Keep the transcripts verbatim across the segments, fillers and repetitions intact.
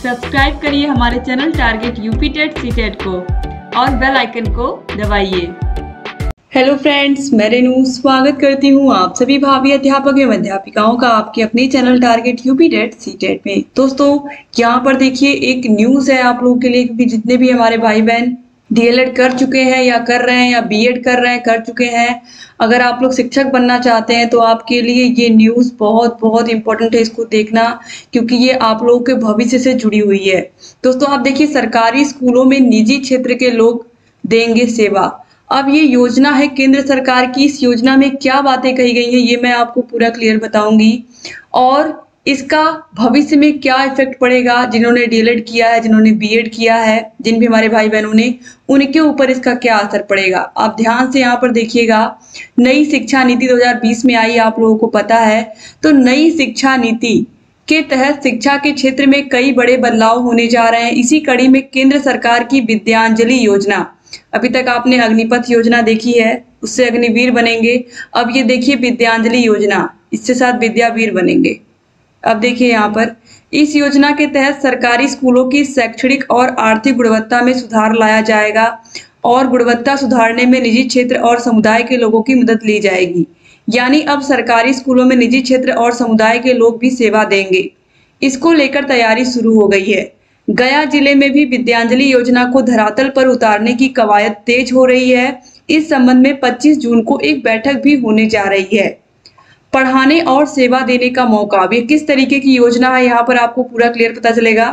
Subscribe करिए हमारे channel target UP TET C TET को और बेल आइकन को दबाइए। हेलो फ्रेंड्स, मैं रेनू स्वागत करती हूँ आप सभी भावी अध्यापक एवं अध्यापिकाओं का आपके अपने channel target UP TET C TET में। दोस्तों यहाँ पर देखिए एक न्यूज़ है आप लोगों के लिए, क्योंकि जितने भी हमारे भाई बहन डीएलएड कर चुके हैं या कर रहे हैं या बीएड कर रहे हैं कर चुके हैं, अगर आप लोग शिक्षक बनना चाहते हैं तो आपके लिए ये न्यूज़ बहुत बहुत इम्पोर्टेंट है। इसको देखना, क्योंकि ये आप लोगों के भविष्य से जुड़ी हुई है। दोस्तों आप देखिए, सरकारी स्कूलों में निजी क्षेत्र के लोग देंगे सेवा। अब ये योजना है केंद्र सरकार की। इस योजना में क्या बातें कही गई हैं ये मैं आपको पूरा क्लियर बताऊंगी, और इसका भविष्य में क्या इफेक्ट पड़ेगा। जिन्होंने डीएलएड किया है, जिन्होंने बीएड किया है, जिन भी हमारे भाई बहनों ने, उनके ऊपर इसका क्या असर पड़ेगा। आप ध्यान से यहाँ पर देखिएगा। नई शिक्षा नीति दो हज़ार बीस में आई, आप लोगों को पता है। तो नई शिक्षा नीति के तहत शिक्षा के क्षेत्र में कई बड़े बदलाव होने जा रहे हैं। इसी कड़ी में केंद्र सरकार की विद्यांजलि योजना, अभी तक आपने अग्निपथ योजना देखी है, उससे अग्निवीर बनेंगे। अब ये देखिए विद्यांजलि योजना, इससे साथ विद्यावीर बनेंगे। अब देखिए यहाँ पर, इस योजना के तहत सरकारी स्कूलों की शैक्षणिक और आर्थिक गुणवत्ता में सुधार लाया जाएगा और गुणवत्ता सुधारने में निजी क्षेत्र और समुदाय के लोगों की मदद ली जाएगी। यानी अब सरकारी स्कूलों में निजी क्षेत्र और समुदाय के लोग भी सेवा देंगे। इसको लेकर तैयारी शुरू हो गई है। गया जिले में भी विद्यांजलि योजना को धरातल पर उतारने की कवायद तेज हो रही है। इस संबंध में पच्चीस जून को एक बैठक भी होने जा रही है। पढ़ाने और सेवा देने का मौका, अब ये किस तरीके की योजना है यहाँ पर आपको पूरा क्लियर पता चलेगा।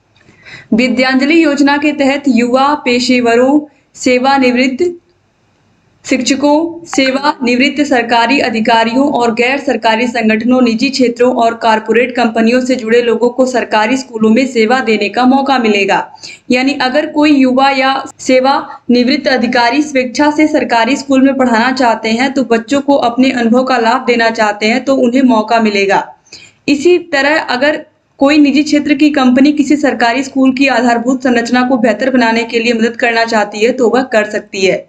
विद्यांजलि योजना के तहत युवा पेशेवरों, सेवानिवृत्त शिक्षकों, सेवानिवृत्त सरकारी अधिकारियों और गैर सरकारी संगठनों, निजी क्षेत्रों और कारपोरेट कंपनियों से जुड़े लोगों को सरकारी स्कूलों में सेवा देने का मौका मिलेगा। यानी अगर कोई युवा या सेवानिवृत्त अधिकारी स्वेच्छा से सरकारी स्कूल में पढ़ाना चाहते हैं, तो बच्चों को अपने अनुभव का लाभ देना चाहते हैं, तो उन्हें मौका मिलेगा। इसी तरह अगर कोई निजी क्षेत्र की कंपनी किसी सरकारी स्कूल की आधारभूत संरचना को बेहतर बनाने के लिए मदद करना चाहती है तो वह कर सकती है।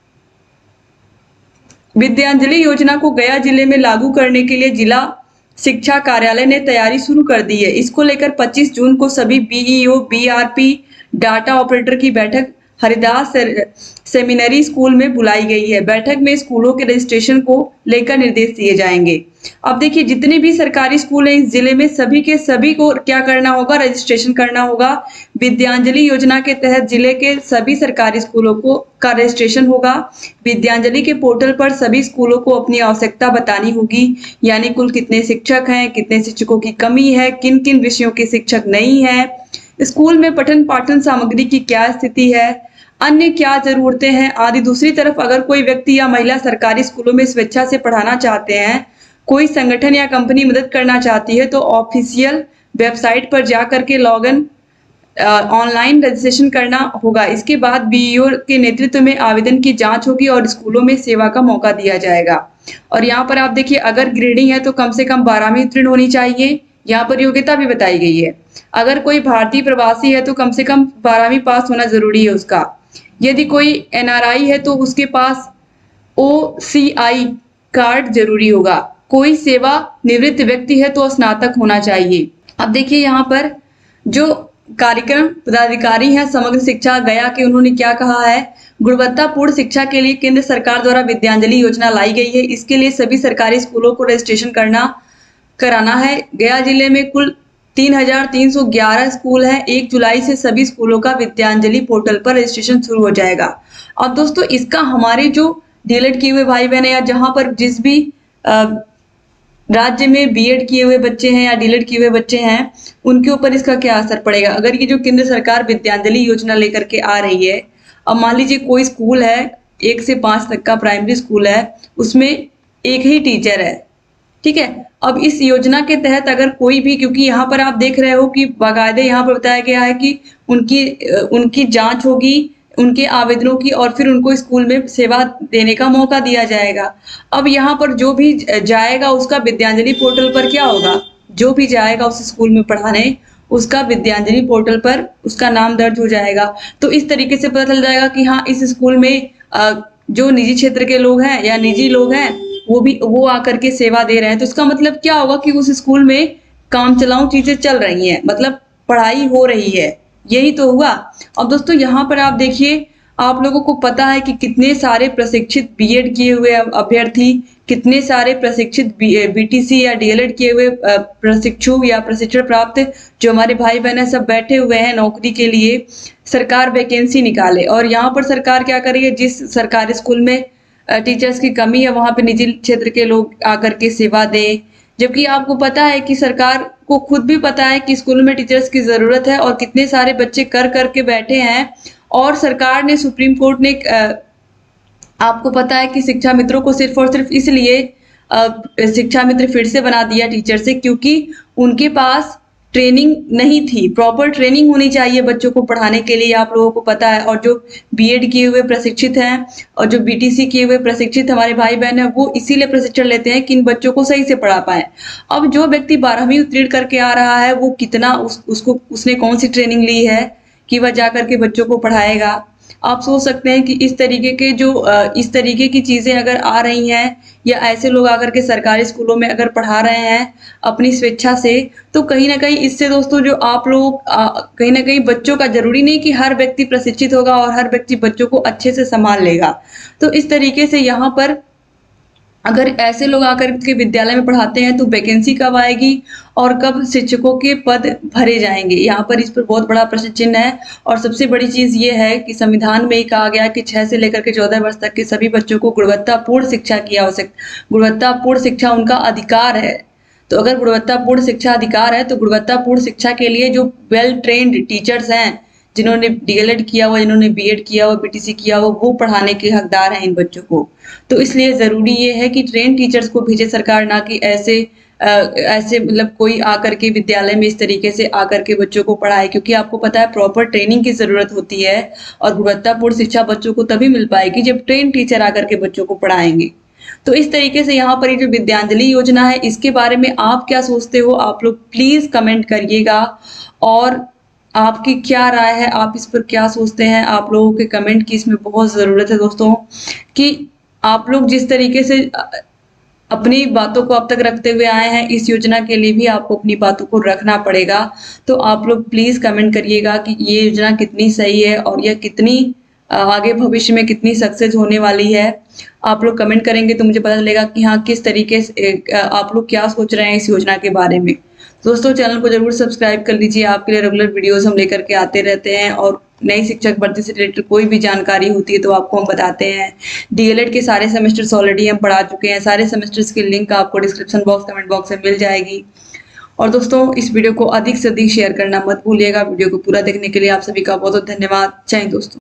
विद्यांजलि योजना को गया जिले में लागू करने के लिए जिला शिक्षा कार्यालय ने तैयारी शुरू कर दी है। इसको लेकर पच्चीस जून को सभी बीईओ, बीआरपी, डाटा ऑपरेटर की बैठक हरिदास सेमिनरी स्कूल में बुलाई गई है। बैठक में स्कूलों के रजिस्ट्रेशन को लेकर निर्देश दिए जाएंगे। अब देखिए, जितने भी सरकारी स्कूल हैं इस जिले में, सभी के सभी को क्या करना होगा, रजिस्ट्रेशन करना होगा। विद्यांजलि योजना के तहत जिले के सभी सरकारी स्कूलों को का रजिस्ट्रेशन होगा। विद्यांजलि के पोर्टल पर सभी स्कूलों को अपनी आवश्यकता बतानी होगी, यानी कुल कितने शिक्षक हैं, कितने शिक्षकों की कमी है, किन किन विषयों के शिक्षक नहीं है, स्कूल में पठन पाठन सामग्री की क्या स्थिति है, अन्य क्या जरूरतें हैं आदि। दूसरी तरफ अगर कोई व्यक्ति या महिला सरकारी स्कूलों में स्वेच्छा से पढ़ाना चाहते हैं, कोई संगठन या कंपनी मदद करना चाहती है, तो ऑफिशियल वेबसाइट पर जाकर के लॉग इन ऑनलाइन रजिस्ट्रेशन करना होगा। इसके बाद बीईओ के नेतृत्व में आवेदन की जांच होगी और स्कूलों में सेवा का मौका दिया जाएगा। और यहाँ पर आप देखिए, अगर गृहिणी है तो कम से कम बारहवीं उत्तीर्ण होनी चाहिए। यहाँ पर योग्यता भी बताई गई है। अगर कोई भारतीय प्रवासी है तो कम से कम बारहवीं पास होना जरूरी है उसका। यदि कोई एनआरआई है तो उसके पास ओसीआई कार्ड जरूरी होगा। कोई सेवा निवृत्त व्यक्ति है तो स्नातक होना चाहिए। अब देखिए यहाँ पर जो कार्यक्रम पदाधिकारी हैं समग्र शिक्षा गया के, उन्होंने क्या कहा है। गुणवत्तापूर्ण शिक्षा के लिए केंद्र सरकार द्वारा विद्यांजलि योजना लाई गई है। इसके लिए सभी सरकारी स्कूलों को रजिस्ट्रेशन करना कराना है। गया जिले में कुल तीन हजार तीन सौ ग्यारह स्कूल हैं। एक जुलाई से सभी स्कूलों का विद्यांजलि पोर्टल पर रजिस्ट्रेशन शुरू हो जाएगा। अब दोस्तों इसका हमारे जो डीएलएड किए हुए भाई बहन या जहां पर जिस भी राज्य में बीएड किए हुए बच्चे हैं या डीएलएड किए हुए बच्चे हैं, उनके ऊपर इसका क्या असर पड़ेगा। अगर ये जो केंद्र सरकार विद्यांजलि योजना लेकर के आ रही है, अब मान लीजिए कोई स्कूल है, एक से पांच तक का प्राइमरी स्कूल है, उसमें एक ही टीचर है, ठीक है। अब इस योजना के तहत अगर कोई भी, क्योंकि यहाँ पर आप देख रहे हो कि बाकायदे यहाँ पर बताया गया है कि उनकी उनकी जांच होगी, उनके आवेदनों की, और फिर उनको स्कूल में सेवा देने का मौका दिया जाएगा। अब यहाँ पर जो भी जाएगा उसका विद्यांजलि पोर्टल पर क्या होगा, जो भी जाएगा उस स्कूल में पढ़ाने, उसका विद्यांजलि पोर्टल पर उसका नाम दर्ज हो जाएगा। तो इस तरीके से पता चल जाएगा कि हाँ, इस स्कूल में जो निजी क्षेत्र के लोग हैं या निजी लोग हैं वो भी वो आकर के सेवा दे रहे हैं। तो इसका मतलब क्या होगा कि उस स्कूल में काम चलाऊ चीजें चल रही हैं, मतलब पढ़ाई हो रही है, यही तो हुआ। अब दोस्तों यहाँ पर आप देखिए, आप लोगों को पता है कि कितने सारे प्रशिक्षित बीएड किए हुए अभ्यर्थी, कितने सारे प्रशिक्षित बीटीसी या डीएलएड किए हुए प्रशिक्षु या प्रशिक्षण प्राप्त जो हमारे भाई बहन है, सब बैठे हुए हैं नौकरी के लिए। सरकार वैकेंसी निकाले और यहाँ पर सरकार क्या कर रही है, जिस सरकारी स्कूल में टीचर्स की कमी है वहां पे निजी क्षेत्र के लोग आकर के सेवा दें। जबकि आपको पता है कि सरकार को खुद भी पता है कि स्कूल में टीचर्स की जरूरत है और कितने सारे बच्चे कर कर के बैठे हैं। और सरकार ने, सुप्रीम कोर्ट ने, आपको पता है कि शिक्षा मित्रों को सिर्फ और सिर्फ इसलिए शिक्षा मित्र फिर से बना दिया टीचर से, क्योंकि उनके पास ट्रेनिंग नहीं थी। प्रॉपर ट्रेनिंग होनी चाहिए बच्चों को पढ़ाने के लिए, आप लोगों को पता है। और जो बीएड किए हुए प्रशिक्षित हैं और जो बीटीसी किए हुए प्रशिक्षित हमारे भाई बहन हैं, वो इसीलिए प्रशिक्षण लेते हैं कि इन बच्चों को सही से पढ़ा पाए। अब जो व्यक्ति बारहवीं उत्तीर्ण करके आ रहा है, वो कितना उस, उसको उसने कौन सी ट्रेनिंग ली है कि वह जा करके बच्चों को पढ़ाएगा। आप सोच सकते हैं कि इस तरीके के जो इस तरीके की चीजें अगर आ रही हैं या ऐसे लोग आकर के सरकारी स्कूलों में अगर पढ़ा रहे हैं अपनी स्वेच्छा से, तो कहीं ना कहीं इससे दोस्तों जो आप लोग कहीं ना कहीं बच्चों का, जरूरी नहीं कि हर व्यक्ति प्रशिक्षित होगा और हर व्यक्ति बच्चों को अच्छे से संभाल लेगा। तो इस तरीके से यहाँ पर अगर ऐसे लोग आकर के विद्यालय में पढ़ाते हैं तो वैकेंसी कब आएगी और कब शिक्षकों के पद भरे जाएंगे, यहाँ पर इस पर बहुत बड़ा प्रश्न चिन्ह है। और सबसे बड़ी चीज ये है कि संविधान में ही कहा गया कि छह से लेकर के चौदह वर्ष तक के सभी बच्चों को गुणवत्तापूर्ण शिक्षा की आवश्यकता, गुणवत्तापूर्ण शिक्षा उनका अधिकार है। तो अगर गुणवत्तापूर्ण शिक्षा अधिकार है तो गुणवत्तापूर्ण शिक्षा के लिए जो वेल ट्रेन्ड टीचर्स हैं, जिन्होंने डीएलएड किया हुआ, जिन्होंने बीएड किया हुआ, बीटीसी किया हुआ, वो पढ़ाने के हकदार हैं इन बच्चों को। तो इसलिए जरूरी ये है कि ट्रेन टीचर्स को भेजे सरकार, ना कि ऐसे आ, ऐसे मतलब कोई आकर के विद्यालय में इस तरीके से आकर के बच्चों को पढ़ाए। क्योंकि आपको पता है प्रॉपर ट्रेनिंग की जरूरत होती है और गुणवत्तापूर्ण शिक्षा बच्चों को तभी मिल पाएगी जब ट्रेन टीचर आकर के बच्चों को पढ़ाएंगे। तो इस तरीके से यहाँ पर ये जो विद्यांजलि योजना है, इसके बारे में आप क्या सोचते हो, आप लोग प्लीज कमेंट करिएगा। और आपकी क्या राय है, आप इस पर क्या सोचते हैं, आप लोगों के कमेंट की इसमें बहुत ज़रूरत है दोस्तों। कि आप लोग जिस तरीके से अपनी बातों को अब तक रखते हुए आए हैं, इस योजना के लिए भी आपको अपनी बातों को रखना पड़ेगा। तो आप लोग प्लीज़ कमेंट करिएगा कि ये योजना कितनी सही है और यह कितनी आगे भविष्य में कितनी सक्सेस होने वाली है। आप लोग कमेंट करेंगे तो मुझे पता चलेगा कि हाँ, किस तरीके से आप लोग क्या सोच रहे हैं इस योजना के बारे में। दोस्तों चैनल को जरूर सब्सक्राइब कर लीजिए, आपके लिए रेगुलर वीडियोस हम लेकर के आते रहते हैं। और नई शिक्षक भर्ती से रिलेटेड कोई भी जानकारी होती है तो आपको हम बताते हैं। डीएलएड के सारे सेमेस्टर्स ऑलरेडी हम पढ़ा चुके हैं, सारे सेमेस्टर्स की लिंक आपको डिस्क्रिप्शन बॉक्स, कमेंट बॉक्स में मिल जाएगी। और दोस्तों इस वीडियो को अधिक से अधिक शेयर करना मत भूलिएगा। वीडियो को पूरा देखने के लिए आप सभी का बहुत बहुत धन्यवाद। जय हिंद दोस्तों।